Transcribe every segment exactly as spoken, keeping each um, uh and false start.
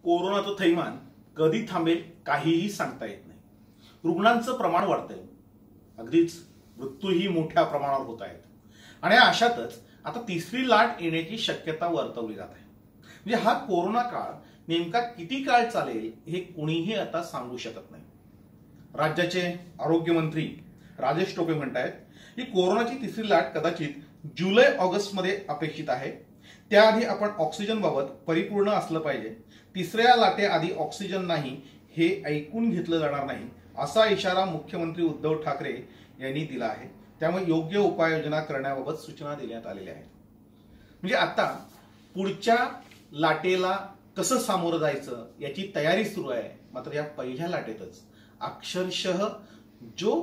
कोरोनाचं थैमान कधी थांबेल काहीही सांगता येत नाही। रुग्णांचं प्रमाण वाढतंय, अगदीच मृत्यूही मोठ्या प्रमाणावर होत आहेत आणि अशातच आता तिसरी लाट येण्याची शक्यता वर्तवली जात आहे। म्हणजे हा कोरोना काळ नेमका किती काळ चालेल हे कोणीही आता सांगू शकत नाही। राज्याचे आरोग्य मंत्री राजेश टोपे म्हणतायत की कोरोनाची तिसरी लाट कदाचित जुलै ऑगस्ट मध्ये अपेक्षित आहे। त्याआधी आपण ऑक्सिजन बाबत परिपूर्ण असलं पाहिजे। तिसऱ्या लाटेआधी ऑक्सिजन नाही हे ऐकून घेतलं जाणार नाही असा इशारा मुख्यमंत्री उद्धव ठाकरे यांनी दिला आहे। त्यामुळे योग्य उपाययोजना करण्याबाबत सूचना देण्यात आलेल्या आहेत। म्हणजे आता पुढच्या लाटेला कसं सामोरं जायचं याची तयारी सुरू आहे। मात्र या पहिल्या लाटेतच अक्षरशः जो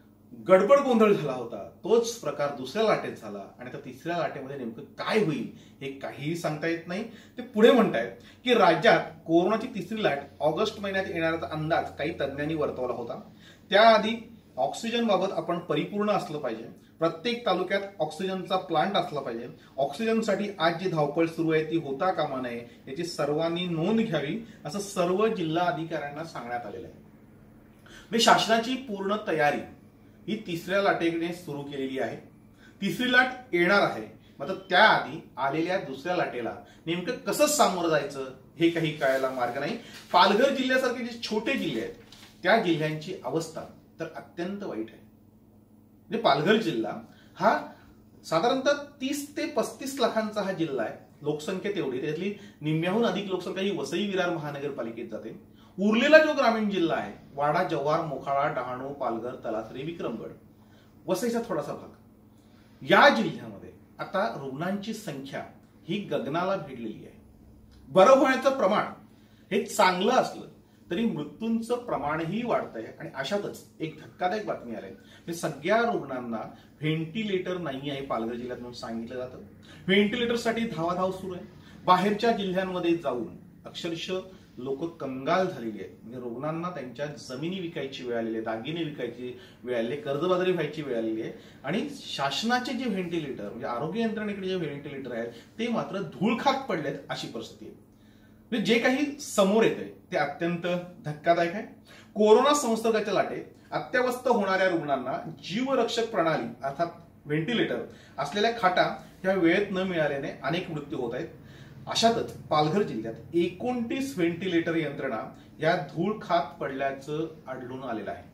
गडबड गोंधळ झाला होता तोच प्रकार दुसऱ्या लाटेत झाला आणि आता तिसऱ्या लाटेमध्ये नेमकं काय होईल हे काहीही सांगता येत नाही। ते पुढे म्हणतायत की राज्यात कोरोनाची तिसरी लाट ऑगस्ट महिन्यात येण्याचा अंदाज काही तज्ञांनी वर्तवला होता। त्याआधी ऑक्सिजन बाबत आपण परिपूर्ण असलं पाहिजे। प्रत्येक तालुक्यात ऑक्सिजनचा प्लांट असला पाहिजे। ऑक्सिजनसाठी आज जी धावपळ सुरू आहे ती होता कामा नये याची सर्वांनी नोंद घ्यावी असं सर्व जिल्हा अधिकाऱ्यांना सांगण्यात आलेलं आहे। म्हणजे शासनाची पूर्ण तयारी ही तिसऱ्या लाटेने सुरू केलेली आहे। तिसरी लाट येणार आहे, मात्र त्याआधी आलेल्या दुसऱ्या लाटेला नेमकं कसं सामोरं जायचं हे काही कळायला मार्ग नाही। पालघर जिल्ह्यासारखे जे छोटे जिल्हे आहेत त्या जिल्ह्यांची अवस्था तर अत्यंत वाईट आहे। म्हणजे पालघर जिल्हा हा साधारणतः तीस ते पस्तीस लाखांचा हा जिल्हा आहे। लोकसंख्या तेवढी, त्यातली निम्म्याहून अधिक लोकसंख्या ही वसई विरार महानगरपालिकेत जाते। उरलेला जो ग्रामीण जिल्हा आहे वाडा, जव्हार, मोखाडा, डहाणू, पालघर, तलासरी, विक्रमगड, वसईचा थोडासा भाग, या जिल्ह्यामध्ये आता रुग्णांची संख्या ही गगनाला भिडलेली आहे। बरं होण्याचं प्रमाण हे चांगलं असलं तरी मृत्यूंचं प्रमाणही वाढतंय आणि अशातच एक धक्कादायक बातमी आली आहे। सगळ्या रुग्णांना व्हेंटिलेटर नाही आहे पालघर जिल्ह्यात म्हणून सांगितलं जातं। व्हेंटिलेटरसाठी धावाधाव सुरू आहे। बाहेरच्या जिल्ह्यांमध्ये जाऊन अक्षरशः लोक कंगाल झालेली आहेत। म्हणजे रुग्णांना त्यांच्या जमिनी विकायची वेळ आलेली आहे, दागिने विकायची वेळ आलेली आहे, कर्जबाजारी व्हायची वेळ आलेली आहे आणि शासनाचे जे व्हेंटिलेटर म्हणजे आरोग्य यंत्रणेकडे जे व्हेंटिलेटर आहेत ते मात्र धूळ खात पडलेत अशी परिस्थिती आहे। म्हणजे जे काही समोर येते ते अत्यंत धक्कादायक आहे। कोरोना संसर्गाच्या लाटेत अत्यवस्थ होणाऱ्या रुग्णांना जीवरक्षक प्रणाली अर्थात व्हेंटिलेटर असलेल्या खाटा ह्या वेळेत न मिळाल्याने अनेक मृत्यू होत आहेत। अशातच पालघर जिल्ह्यात एकोणतीस व्हेंटिलेटर यंत्रणा या धूळ खात पडल्याचं आढळून आलेलं आहे।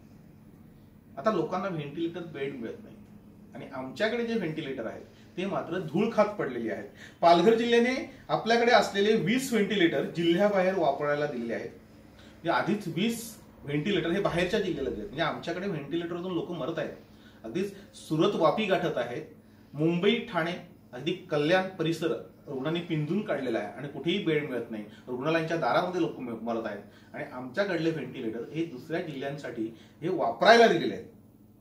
आता लोकांना व्हेंटिलेटर बेड मिळत नाही आणि आमच्याकडे जे व्हेंटिलेटर आहेत ते मात्र धूळ खात पडलेले आहेत। पालघर जिल्ह्याने आपल्याकडे असलेले वीस व्हेंटिलेटर जिल्ह्याबाहेर वापरायला दिलेले आहेत। आधीच वीस व्हेंटिलेटर हे बाहेरच्या जिल्ह्याला दिले, म्हणजे आमच्याकडे व्हेंटिलेटरमधून लोक मरत आहेत। अगदीच सुरत वापी गाठत आहेत, मुंबई ठाणे अगदी कल्याण परिसर रुग्णांनी पिंजून काढलेला आहे आणि कुठेही बेड मिळत नाही। रुग्णालयांच्या दारामध्ये लोक मरत आहेत आणि आमच्याकडले व्हेंटिलेटर हे दुसऱ्या जिल्ह्यांसाठी हे वापरायला दिलेले आहेत।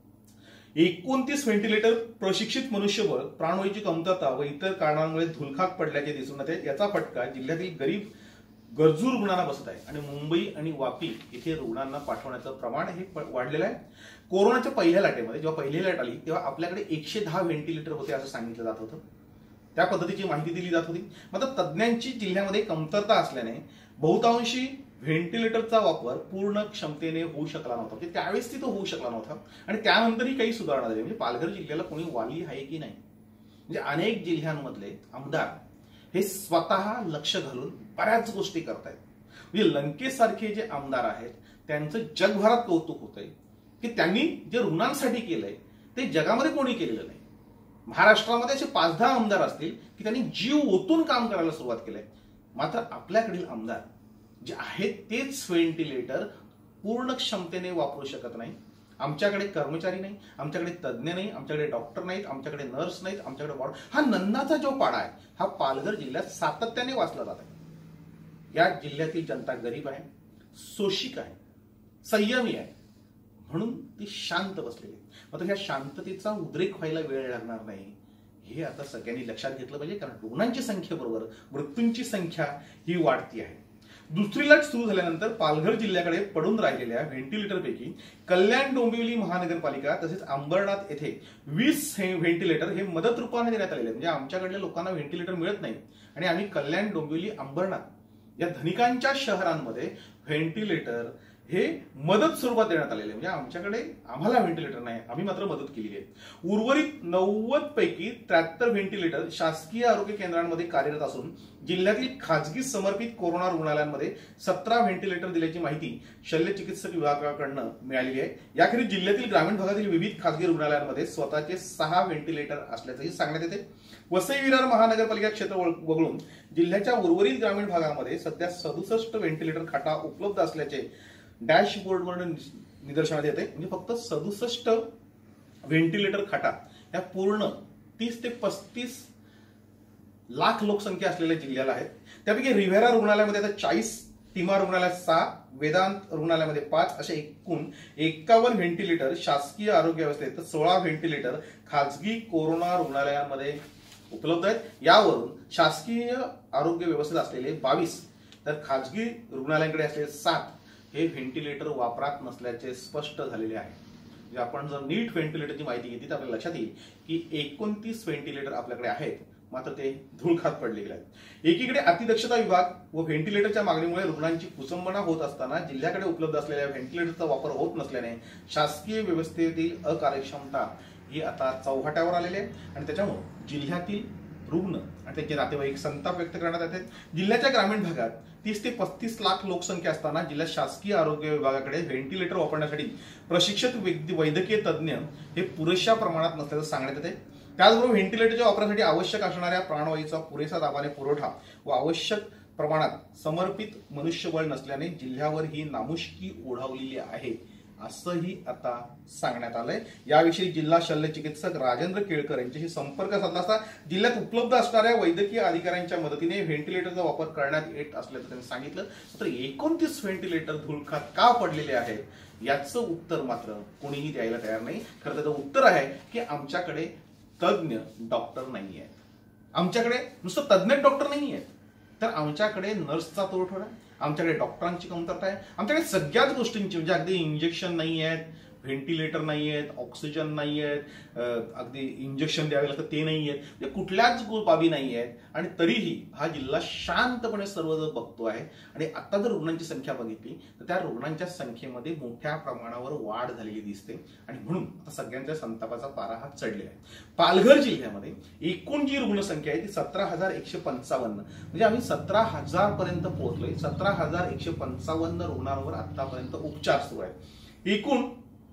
एकोणतीस व्हेंटिलेटर, प्रशिक्षित मनुष्यबळ, प्राणवायूची कमतरता व इतर कारणांमुळे धुलखात पडल्याचे दिसून येते। याचा फटका जिल्ह्यातील गरीब गरजू रुग्णांना बसत आहे आणि मुंबई आणि वापी इथे रुग्णांना पाठवण्याचं प्रमाण हे वाढलेलं आहे। कोरोनाच्या पहिल्या लाटेमध्ये जेव्हा पहिली लाट आली तेव्हा आपल्याकडे एकशे दहा व्हेंटिलेटर होते असं सांगितलं जात होतं। त्या पद्धतीची माहिती दिली जात होती। मात्र तज्ज्ञांची जिल्ह्यामध्ये कमतरता असल्याने बहुतांशी व्हेंटिलेटरचा वापर पूर्ण क्षमतेने होऊ शकला नव्हता। म्हणजे त्यावेळेस तो होऊ शकला नव्हता आणि त्यानंतरही काही सुधारणा झाली। म्हणजे पालघर जिल्ह्याला कोणी वाली आहे की नाही, म्हणजे अनेक जिल्ह्यांमधले आमदार हे स्वतः लक्ष घालून बऱ्याच गोष्टी करतायत। म्हणजे लंकेसारखे जे आमदार आहेत त्यांचं जगभरात कौतुक होतंय की त्यांनी जे रुग्णांसाठी केलंय ते जगामध्ये कोणी केलेलं नाही। महाराष्ट्रामध्ये असे पाच दहा आमदार असतील की त्यांनी जीव ओतून काम करायला सुरुवात केलंय। मात्र आपल्याकडील आमदार जे आहेत तेच व्हेंटिलेटर पूर्ण क्षमतेने वापरू शकत नाही। आमच्याकडे कर्मचारी नाही, आमच्याकडे तज्ज्ञ नाही, आमच्याकडे डॉक्टर नाहीत, आमच्याकडे नर्स नाहीत, आमच्याकडे वॉर्ड, हा नन्नाचा जो पाडा आहे हा पालघर जिल्ह्यात सातत्याने वाचला जात आहे। या जिल्ह्यातील जनता गरीब आहे, शोषिक आहे, संयमी आहे, म्हणून ती शांत बसलेली आहे। मात्र ह्या शांततेचा उद्रेक व्हायला वेळ लागणार नाही हे आता सगळ्यांनी लक्षात घेतलं पाहिजे, कारण रुग्णांची संख्येबरोबर मृत्यूंची संख्या ही वाढती आहे। दुसरी लाट सुरू झाल्यानंतर पालघर जिल्ह्याकडे पडून राहिलेल्या व्हेंटिलेटरपैकी कल्याण डोंबिवली महानगरपालिका तसेच अंबरनाथ येथे वीस व्हेंटिलेटर हे मदत रूपाने देण्यात आलेले आहेत। म्हणजे आमच्याकडल्या लोकांना व्हेंटिलेटर मिळत नाही आणि आम्ही कल्याण डोंबिवली अंबरनाथ या धनिकांच्या शहरांमध्ये व्हेंटिलेटर हे मदत स्वरूपात देण्यात आलेले म्हणजे आमच्याकडे आम्हाला व्हेंटिलेटर नाही, आम्ही मात्र मदत केलेली आहे। उर्वरित नव्वद पैकी त्र्याहत्तर व्हेंटिलेटर शासकीय आरोग्य केंद्रांमध्ये कार्यरत असून जिल्ह्यातील खाजगी समर्पित कोरोना रुग्णालयांमध्ये सतरा व्हेंटिलेटर दिल्याची माहिती शल्य चिकित्सक विभागाकडून मिळालेली आहे। याखेरीज जिल्ह्यातील ग्रामीण भागातील विविध खाजगी रुग्णालयांमध्ये स्वतःचे सहा व्हेंटिलेटर असल्याचंही सांगण्यात येते। वसई विरार महानगरपालिका क्षेत्र वगळून जिल्ह्याच्या उर्वरित ग्रामीण भागामध्ये सध्या सदुसष्ट व्हेंटिलेटर खाटा उपलब्ध असल्याचे डॅशबोर्डवरून निदर्शनात येते। म्हणजे फक्त सदुसष्ट व्हेंटिलेटर खाटा या पूर्ण तीस ते पस्तीस लाख लोकसंख्या असलेल्या जिल्ह्याला आहेत। त्यापैकी रिव्हेरा रुग्णालयामध्ये आता चाळीस, तिमा रुग्णालयात सहा, वेदांत रुग्णालयामध्ये पाच असे एकूण एकावन्न व्हेंटिलेटर शासकीय आरोग्य व्यवस्थेत, तर सोळा व्हेंटिलेटर खाजगी कोरोना रुग्णालयांमध्ये उपलब्ध आहेत। यावरून शासकीय आरोग्य व्यवस्थेत असलेले बावीस तर खाजगी रुग्णालयांकडे असलेले सात हे व्हेंटिलेटर वापरात नसल्याचे स्पष्ट झालेले आहे। म्हणजे आपण जर नीट व्हेंटिलेटरची माहिती घेतली तर आपल्याला लक्षात येईल की एकोणतीस व्हेंटिलेटर आपल्याकडे आहेत, मात्र ते धूळ खात पडलेले आहेत। एकीकडे अतिदक्षता विभाग व व्हेंटिलेटरच्या मागणीमुळे रुग्णांची कुचंबना होत असताना जिल्ह्याकडे उपलब्ध असलेल्या व्हेंटिलेटरचा वापर होत नसल्याने शासकीय व्यवस्थेतील अकार्यक्षमता ही आता चौघाट्यावर आलेली आहे आणि त्याच्यामुळे जिल्ह्यातील रुग्ण आणि त्यांचे नातेवाईक संताप व्यक्त करण्यात येतात। जिल्ह्याच्या ग्रामीण भागात तीस ते पस्तीस लाख लोकसंख्या असताना जिल्ह्यात शासकीय आरोग्य विभागाकडे व्हेंटिलेटर वापरण्यासाठी प्रशिक्षित वैद्यकीय तज्ज्ञ हे पुरेशा प्रमाणात नसल्याचं सांगण्यात येते। त्याचबरोबर व्हेंटिलेटरच्या वापरासाठी आवश्यक असणाऱ्या प्राणवायूचा पुरेसा दाबाने पुरवठा व आवश्यक प्रमाणात समर्पित मनुष्यबळ नसल्याने जिल्ह्यावर ही नामुष्की ओढावलेली आहे असंही आता सांगण्यात आलंय। याविषयी जिल्हा शल्य चिकित्सक राजेंद्र केळकर यांच्याशी संपर्क साधला असता जिल्ह्यात उपलब्ध असणाऱ्या वैद्यकीय अधिकाऱ्यांच्या मदतीने व्हेंटिलेटरचा वापर करण्यात येत असल्याचं त्यांनी सांगितलं। तर एकोणतीस व्हेंटिलेटर धुळखात का पडलेले आहेत याचं उत्तर मात्र कोणीही द्यायला तयार नाही। खरं त्याचं उत्तर आहे की आमच्याकडे तज्ञ डॉक्टर नाही आहेत, आमच्याकडे नुसतं तज्ञ डॉक्टर नाही आहेत, तर आमच्याकडे नर्सचा तुटवडा, आमच्याकडे डॉक्टरांची कमतरता आहे, आमच्याकडे सगळ्याच गोष्टींची म्हणजे अगदी इंजेक्शन नाही आहेत, व्हेंटिलेटर नाही आहेत, ऑक्सिजन नाही आहेत, अगदी इंजेक्शन द्यावे लागतं ते नाही आहेत, म्हणजे कुठल्याच बाबी नाही आहेत आणि तरीही हा जिल्हा शांतपणे सर्वजण बघतो आहे। आणि आता जर रुग्णांची संख्या बघितली तर त्या रुग्णांच्या संख्येमध्ये मोठ्या प्रमाणावर वाढ झालेली दिसते आणि म्हणून आता सगळ्यांच्या संतापाचा पारा हा चढलेला आहे। पालघर जिल्ह्यामध्ये एकूण जी रुग्णसंख्या आहे ती सतरा हजार एकशे पंचावन्न म्हणजे आम्ही सतरा हजार पर्यंत पोहोचलोय। सतरा हजार एकशे पंचावन्न रुग्णांवर आतापर्यंत उपचार सुरू आहेत। एकूण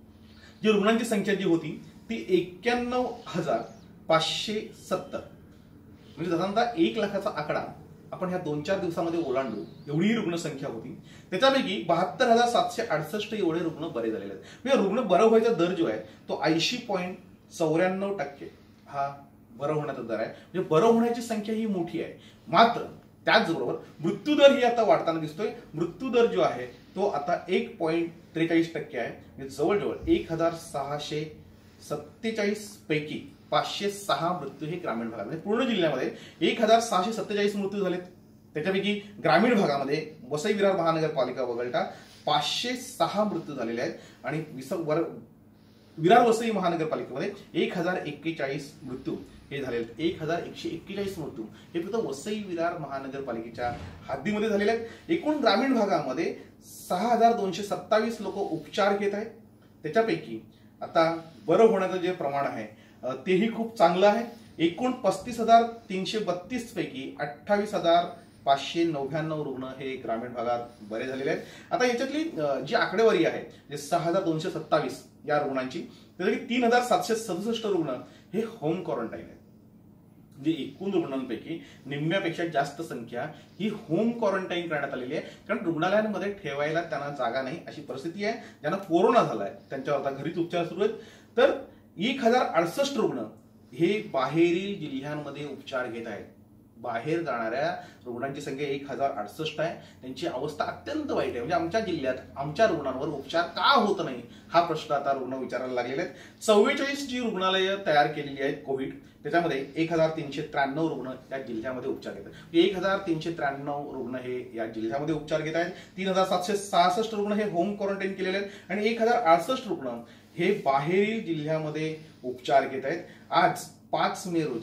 जी रुग्णांची संख्या जी होती ती एक्क्याण्णव हजार पाचशे सत्तर म्हणजे साधारणतः एक लाखाचा आकडा आपण ह्या दोन चार दिवसामध्ये ओलांडू एवढी रुग्णसंख्या होती। त्याच्यापैकी बहात्तर हजार सातशे अडसष्ट एवढे रुग्ण बरे झालेले आहेत। म्हणजे रुग्ण बरं व्हायचा दर जो आहे तो ऐंशी पॉईंट चौऱ्याण्णव टक्के हा बरं होण्याचा दर आहे। म्हणजे बरं होण्याची संख्या ही मोठी आहे, मात्र त्याचबरोबर मृत्यूदर ही आता वाढताना दिसतोय। मृत्यूदर जो आहे तो आता एक पॉईंट त्रेचाळीस टक्के आहे। म्हणजे जवळजवळ एक हजार सहाशे सत्तेचाळीस पैकी पाचशे सहा मृत्यू हे ग्रामीण भागामध्ये, पूर्ण जिल्ह्यामध्ये एक हजार सहाशे सत्तेचाळीस मृत्यू झालेत। त्याच्यापैकी ग्रामीण भागामध्ये वसई विरार महानगरपालिका वगळता पाचशे सहा मृत्यू झालेले आहेत आणि विरार वसई महानगरपालिकेमध्ये एक हजार एक्केचाळीस मृत्यू हे झालेले आहेत। एक हजार एकशे एक्केचाळीस मृत्यू हे फक्त वसई विरार महानगरपालिकेच्या हद्दीमध्ये झालेले आहेत। एकूण ग्रामीण भागामध्ये सहा हजार दोनशे सत्तावीस लोक उपचार घेत आहेत। त्याच्यापैकी आता बरं होण्याचं जे प्रमाण आहे तेही खूप चांगलं आहे। एकूण पस्तीस हजार तीनशे बत्तीस पैकी अठ्ठावीस हजार पाचशे नव्याण्णव रुग्ण हे ग्रामीण भागात बरे झालेले आहेत। आता याच्यातली जी आकडेवारी आहे जे सहा हजार दोनशे सत्तावीस या रुग्णांची, त्यापैकी तीन हजार सातशे सदुसष्ट रुग्ण हे होम क्वारंटाईन आहेत। म्हणजे एकूण रुग्णांपैकी निम्म्यापेक्षा जास्त संख्या ही होम क्वारंटाईन करण्यात आलेली आहे, कारण रुग्णालयांमध्ये ठेवायला त्यांना जागा नाही अशी परिस्थिती आहे। ज्यांना कोरोना झालाय त्यांच्यावर आता घरीच उपचार सुरू आहेत। तर एक हजार अडसष्ट रुग्ण हे बाहेरील जिल्ह्यांमध्ये उपचार घेत आहेत। बाहेर जाणाऱ्या रुग्णांची संख्या एक हजार अडसष्ट आहे। त्यांची अवस्था अत्यंत वाईट आहे। म्हणजे आमच्या जिल्ह्यात आमच्या रुग्णांवर उपचार का होत नाही हा प्रश्न आता रुग्ण विचारायला लागलेले आहेत। चव्वेचाळीस जी रुग्णालयं तयार केलेली आहेत कोविड, त्याच्यामध्ये एक हजार तीनशे त्र्याण्णव रुग्ण या जिल्ह्यामध्ये उपचार घेत आहेत। एक हजार तीनशे त्र्याण्णव रुग्ण हे या जिल्ह्यामध्ये उपचार घेत आहेत। तीन हजार सातशे सहासष्ट रुग्ण हे होम क्वारंटाईन केलेले आहेत आणि एक हजार अडसष्ट रुग्ण हे बाहेरील जिल्ह्यामध्ये उपचार घेत आहेत। आज पाच मे रोजी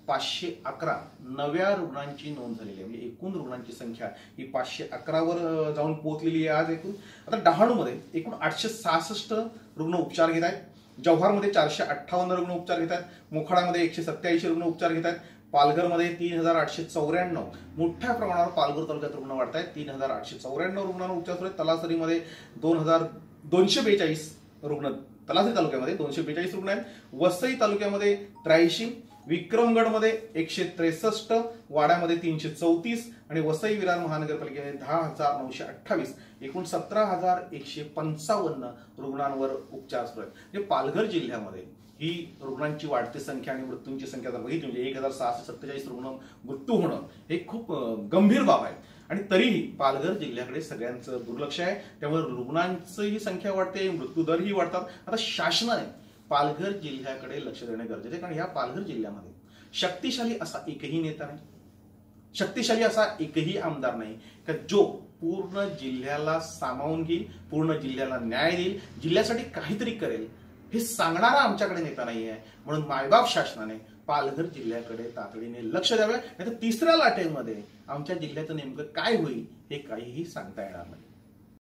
पाचशे अकरा नव्या रुग्णांची नोंद झालेली आहे. म्हणजे एकूण रुग्णांची संख्या ही पाचशे अकरावर जाऊन पोहोचलेली आहे आज एकूण. आता डहाणूमध्ये एकूण आठशे सहासष्ट रुग्ण उपचार घेत आहेत. जव्हारमध्ये चारशे अठ्ठावन्न रुग्ण उपचार घेत आहेत. मोखाडामध्ये एकशे सत्याऐंशी रुग्ण उपचार घेत आहेत. पालघरमध्ये तीन हजार आठशे चौऱ्याण्णव मोठ्या प्रमाणावर पालघर तालुक्यात रुग्ण वाढत आहेत. तीन हजार आठशे चौऱ्याण्णव रुग्णांना उपचार सुरू आहेत. तलासरीमध्ये दोन हजार दोनशे बेचाळीस रुग्ण तलासरी तालुक्यामध्ये दोनशे बेचाळीस रुग्ण आहेत. वसई तालुक्यामध्ये त्र्याऐंशी, विक्रमगडमध्ये एकशे त्रेसष्ट, वाड्यामध्ये तीनशे चौतीस आणि वसई विरार महानगरपालिकेमध्ये दहा हजार नऊशे अठ्ठावीस एकूण सतरा हजार एकशे पंचावन्न रुग्णांवर उपचार सुरू आहेत. म्हणजे पालघर जिल्ह्यामध्ये ही रुग्णांची वाढती संख्या आणि मृत्यूंची संख्या जर बघितली म्हणजे एक हजार सहाशे सत्तेचाळीस रुग्ण मृत्यू होणं हे खूप गंभीर बाब आहे. आणि तरीही पालघर जिल्ह्याकडे सगळ्यांचं दुर्लक्ष आहे. त्यामुळे रुग्णांचीही संख्या वाढते, मृत्यू दरही वाढतात. आता शासनाने पालघर जिल्ह्याकडे लक्ष देणे गरजेचे आहे, कारण या पालघर जिल्ह्यामध्ये शक्तिशाली असा एकही नेता नाही, शक्तिशाली असा एकही आमदार नाही का जो पूर्ण जिल्ह्याला सामावून घेईल, पूर्ण जिल्ह्याला न्याय देईल, जिल्ह्यासाठी काहीतरी करेल हे सांगणारा आमच्याकडे नेता नाही आहे. म्हणून मायबाप शासनाने पालघर जिल्ह्याकडे तातडीने लक्ष द्यावे. नाहीतर तिसऱ्या लाटेमध्ये आमच्या जिल्ह्याचं नेमकं काय होईल हे काहीही सांगता येणार नाही.